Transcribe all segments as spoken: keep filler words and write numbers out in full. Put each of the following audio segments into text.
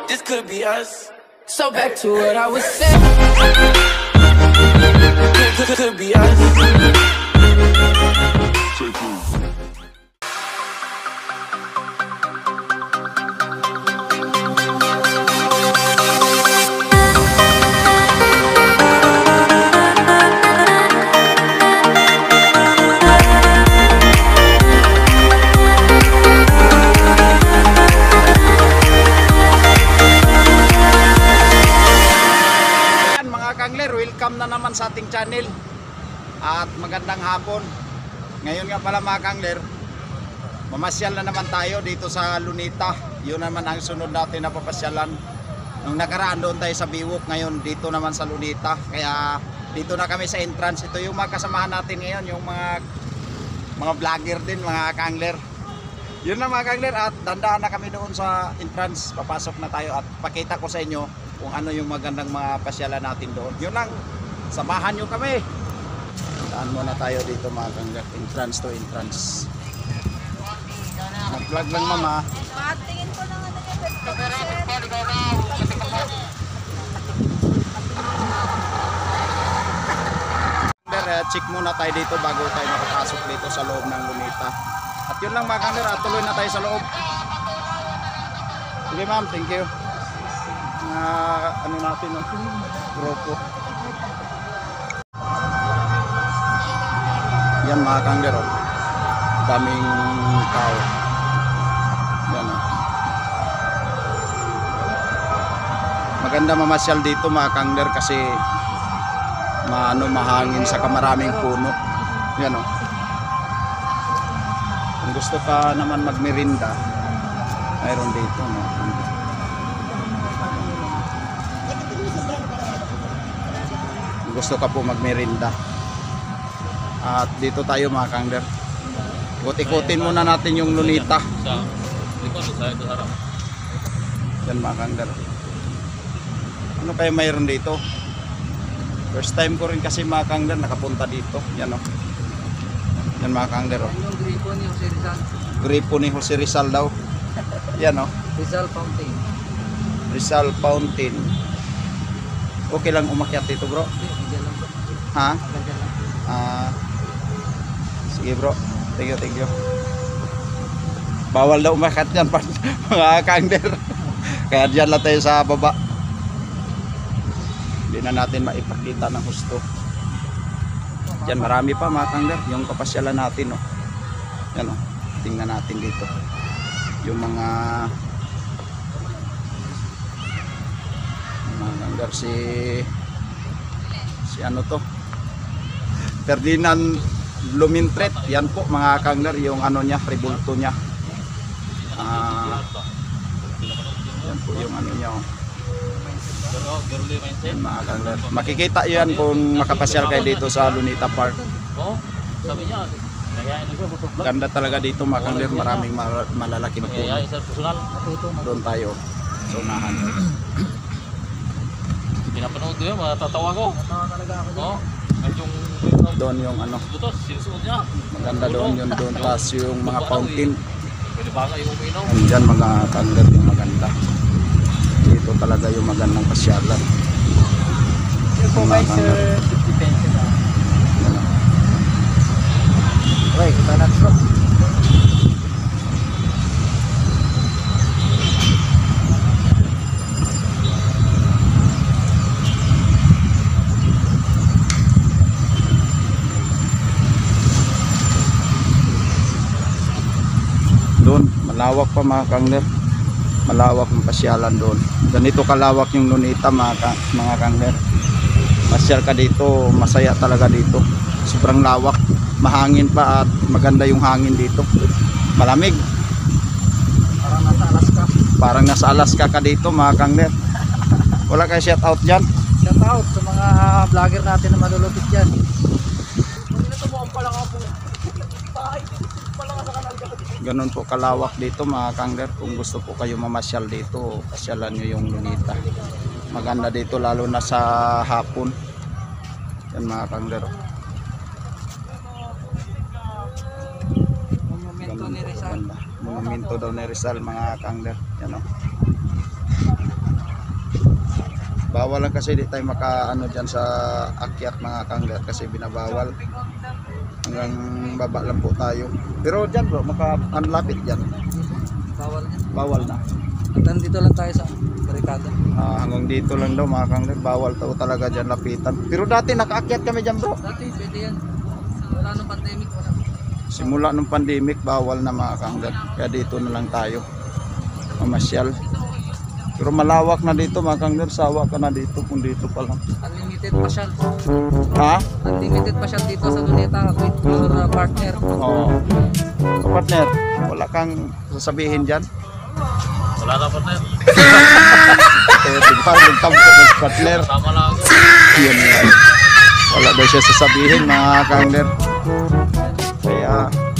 this could be us. So back to what I was saying. Could, could, could be us. Welcome na naman sa ating channel at magandang hapon. Ngayon nga pala mga kangler, mamasyal na naman tayo dito sa Lunita. Yun naman ang sunod natin na papasyalan. Nung nakaraan doon tayo sa Biwok, ngayon dito naman sa Lunita. Kaya dito na kami sa entrance. Ito yung mga kasamahan natin ngayon, yung mga mga vlogger din mga kangler. Yun na mga kangler, at dandaan na kami doon sa entrance. Papasok na tayo at pakita ko sa inyo kung ano yung magandang mga pasyalan natin doon. Yun lang, samahan nyo kami. Daan muna tayo dito mga kangler. Entrance to entrance. Nag-vlog lang mama. Tingin ko lang ano yung kangler, check muna tayo dito bago tayo makapasok dito sa loob ng Lunita. At yun lang mga kangler, at tuloy na tayo sa loob. Sige ma'am, thank you. Uh, ano natin ng grupo. Yan mga kangler, oh. Daming tao. Yan, oh. Maganda mamasyal dito mga kangler kasi maano, mahangin sa maraming puno. Yan, oh. Kung gusto ka naman magmerinda, mayroon dito, no? Gusto ka po magmerinda, at dito tayo mga kangler. Ikot-ikutin muna natin yung Lunita. Yan mga kangler. Ano kaya mayroon dito? First time ko rin kasi mga kangler nakapunta dito. Yan, oh. Yan mga kangler, oh. Yung gripo ni Jose Rizal. Gripo ni Jose Rizal daw. Yan, oh. Rizal Fountain. Rizal Fountain. Okay lang umakyat dito bro? Ha? Ah, sige bro, thank you, thank you. Bawal daw umakyat yan mga kangler. Kaya dyan lang tayo sa baba. Hindi na natin maipakita ng gusto. Dyan marami pa mga kangler, yung kapasyalan natin, oh. Yan, oh. Tingnan natin dito yung mga mga kangler, si si ano to, Ferdinand Blumentritt. Yan po mga kangler, yung ano niya, rebulto niya. Ah, yan po yung ano niya, oh. Yan mga kangler, makikita yan kung makapasyal kayo dito sa Lunita Park. Ganda talaga dito mga kangler, maraming malalaking puno. Doon tayo sa unahan. Pinapanood ko yun, matatawa ko. Tatawa talaga ako dyan. Oh, yung Doon yung ano, butos, sinusunod niya. maganda doon yung doon, plus yung mga fountain. Pwede ba kayo uminom? Andyan mga kangler yung maganda. Dito talaga yung magandang pasyalan. Yung po guys, sir, fifty pesos na. Okay, kita na bro. Doon, malawak pa mga kangler. Malawak ang pasyalan doon. Ganito kalawak yung Lunita mga, ka, mga kangler. Pasyal ka dito, masaya talaga dito. Sobrang lawak. Mahangin pa at maganda yung hangin dito. Malamig. Parang nasa Alaska. Parang nasa Alaska ka dito mga kangler. Wala kayo shout out dyan? Shout out sa mga vlogger natin na malulupit dyan. Ganun po kalawak dito mga kangler. Kung gusto po kayo mamasyal dito, pasyalan nyo yung Lunita. Maganda dito lalo na sa hapon. Yan mga kangler. Monumento ni Rizal. Monumento daw ni Rizal mga kangler. Yan, oh. Bawal lang kasi di tayo maka ano dyan sa akyat mga kangler kasi binabawal. Hanggang baba lang po tayo. Pero dyan bro, maka ano, lapit dyan. Bawal yan. Bawal na. At nandito lang tayo sa barikada. Ah, hanggang dito lang daw mga kangler. Bawal daw talaga dyan lapitan. Pero dati nakaakyat kami dyan bro. Dati pwede yan. Wala nung pandemic, wala. Simula nung pandemic, bawal na mga kangler. Kaya dito na lang tayo. Mamasyal. Pero malawak na dito mga kangler. Sawa ka na dito kung dito pa lang. Unlimited pasyal. Ha? Unlimited pasyal dito sa Luneta with your uh, partner. Oo. Partner, wala kang sasabihin dyan? Wala na partner. Eh, tigpang magtampo ng partner. Sama lang ako. Yun yan. Wala daw siya sasabihin mga kangler. Kaya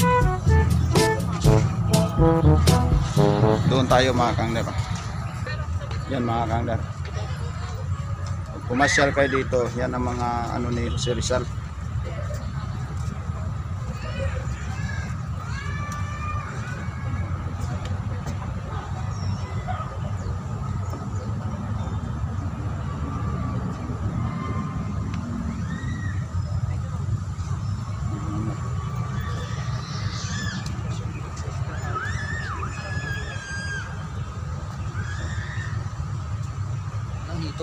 doon tayo mga kangler. Yan mga kangler. Pag pumasyal kayo dito, yan ang mga ano ni Jose Rizal. Ang hito.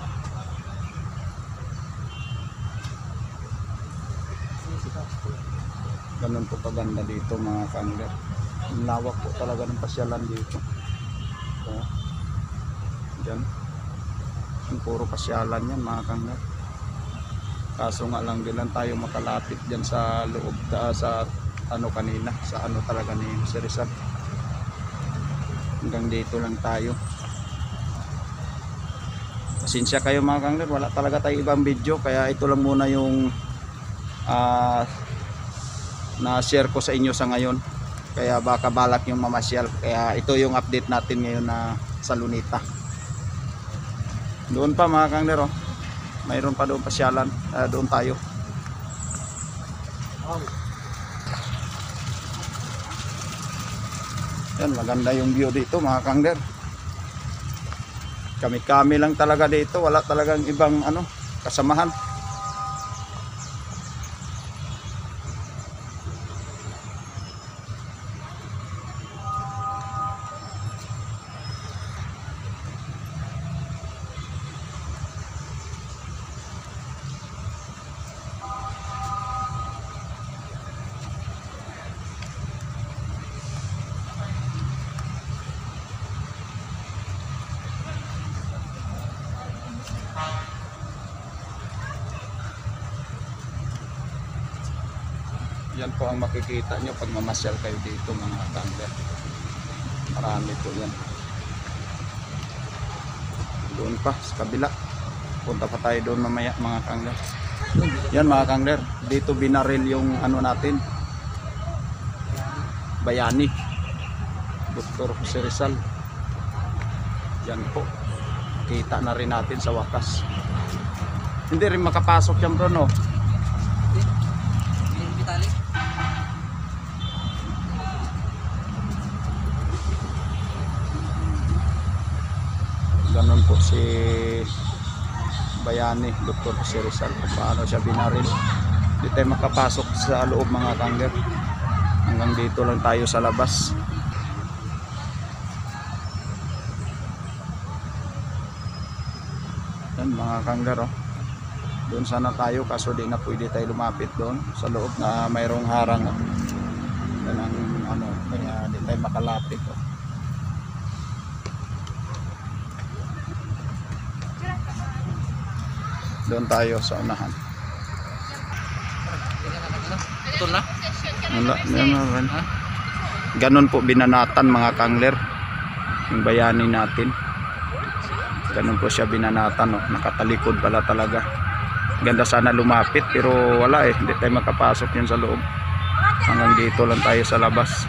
Ganun po kaganda dito mga kangler. Ang lawak po talaga ng pasyalan dito. So, dyan. Yung puro pasyalan yan mga kangler. Kaso nga lang din lang tayo makalapit dyan sa loob, ta, sa ano kanina, sa ano talaga ni Jose Rizal. Hanggang dito lang tayo. Pasensya kayo mga kangler, wala talaga tayo ibang video. Kaya ito lang muna yung ah uh, na-share ko sa inyo sa ngayon. Kaya baka balak yung mamasyal. Kaya ito yung update natin ngayon na sa Luneta. Doon pa mga kangler, oh. Mayroon pa doon pasyalan. Uh, doon tayo. Yan, maganda yung view dito mga kangler. Kami-kami lang talaga dito. Wala talagang ibang ano kasamahan. Yan po ang makikita nyo pag mamasyal kayo dito mga kangler. Marami po yan. Doon pa sa kabila. Punta pa tayo doon mamaya mga kangler. Yan mga kangler. Dito binaril yung ano natin. Bayani. Doktor Jose Rizal. Yan po. Kita na rin natin sa wakas. Hindi rin makapasok yan bro no? Yung Vitalik. Ganon po si Bayani, Doktor Jose Rizal, kung paano siya binaril. Hindi tayo makapasok sa loob mga kangler. Hanggang dito lang tayo sa labas. Yan mga kangler, oh. Doon sana tayo kaso di na pwede tayo lumapit doon sa loob na mayroong harang. Oh. Yan ang ano, kaya di tayo makalapit. Oh. Doon tayo sa unahan. Ito na. Wala, meron. Ganon po binanatan mga kangler. Yung bayani natin. Ganon po siya binanatan. Oh. Nakatalikod pala talaga. Ganda sana lumapit pero wala eh. Hindi tayo makapasok yun sa loob. Hanggang dito lang tayo sa labas.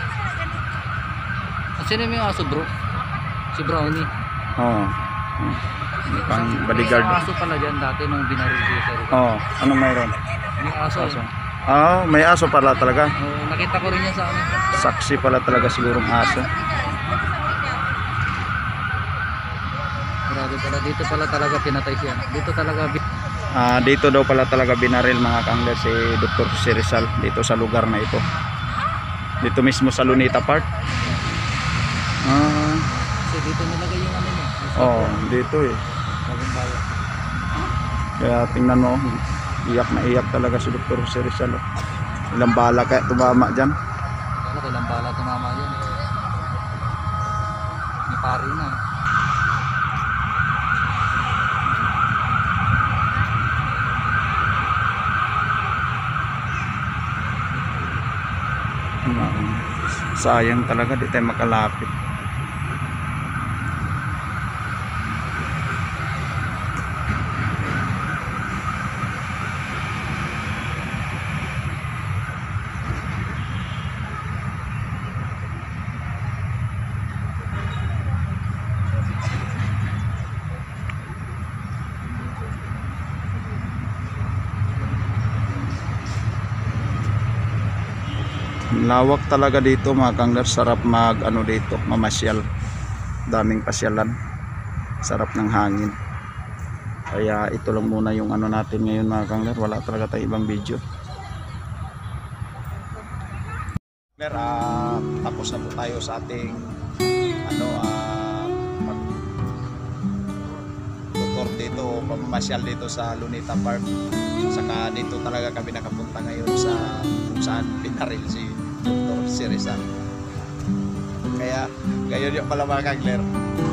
Sino yung aso bro? Si Brownie. Oo. Oh. Yung pang bodyguard. May aso pala dyan dati nung binaril ko sa Rizal. Oo. Oh. Ano mayroon? May aso. Aso. Ah, oh, may aso pala talaga. Oh, nakita ko rin yan sa ano. Saksi pala talaga sigurong aso. Grabe Grabe pala. Dito pala talaga pinatay siya. Dito talaga. Ah, dito daw pala talaga binaril mga kangler si Doctor Jose Rizal dito sa lugar na ito. Dito mismo sa Lunita Park. Ah, Kasi dito nilagay yung ano niya. oh, dito eh. Bagong bayan. Kaya tingnan mo, iyak na iyak talaga si Doctor Jose Rizal. Oh. Ilang bala kaya tumama dyan. Ano, kailang bala tumama yan. May pari na. Ah, sayang talaga di tayo makalapit. Lawak talaga dito mga kangler, sarap mag ano dito, mamasyal. Daming pasyalan. Sarap ng hangin. Kaya ito lang muna yung ano natin ngayon mga kangler, wala talaga tayong ibang video. Kangler, uh, tapos na po tayo sa ating ano uh, mag tutor dito, pamamasyal dito sa Lunita Park. Saka dito talaga kami nakapunta ngayon sa kung saan pinaril si Doctor Jose Rizal. Kaya gayon yung pala mga kangler,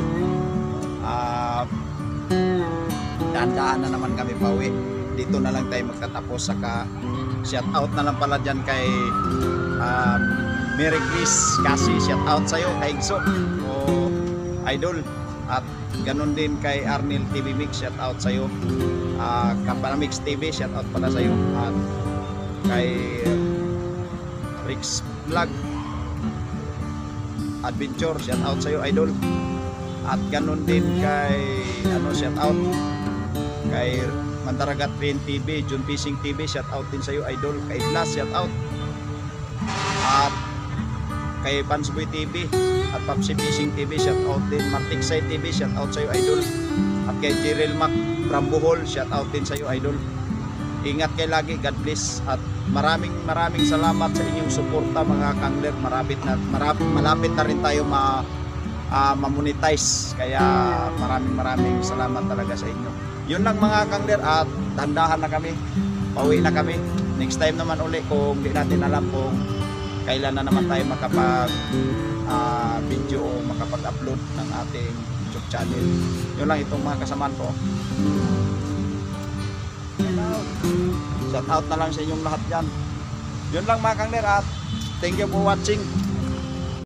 uh, dahan-dahan na naman kami pauwi. Dito na lang tayo magtatapos. Saka shout out na lang pala dyan kay um, Mary Chris kasi shout out sa'yo kay Igso o Idol, at ganun din kay Arnel T V Mix, shout out sa'yo. uh, Kapanamix T V, shout out pala sa'yo, at kay Rix Vlog Adventure, shout out sa'yo Idol. At ganun din kay ano, shout out kay Mandaragat Rain T V, June Fishing T V, shout out din sa'yo Idol. Kay Blas, shout out. At kay Pansboy T V at Papsi Fishing T V, shout out din. Martiksay T V, shout out sa'yo Idol. At kay Jirel Mac from Bohol, shout out din sa'yo Idol. Ingat kayo lagi, God bless. At maraming maraming salamat sa inyong suporta mga kangler. Marapit na, marapit, malapit na rin tayo ma, uh, ma-monetize. Kaya maraming maraming salamat talaga sa inyo. Yun lang mga kangler, at dandahan na kami. Pauwi na kami. Next time naman uli kung di natin alam kung kailan na naman tayo makapag uh, video o makapag-upload ng ating YouTube channel. Yun lang itong mga kasamaan ko. Shout out na lang sa inyong lahat dyan. Yun lang mga kangler, at thank you for watching.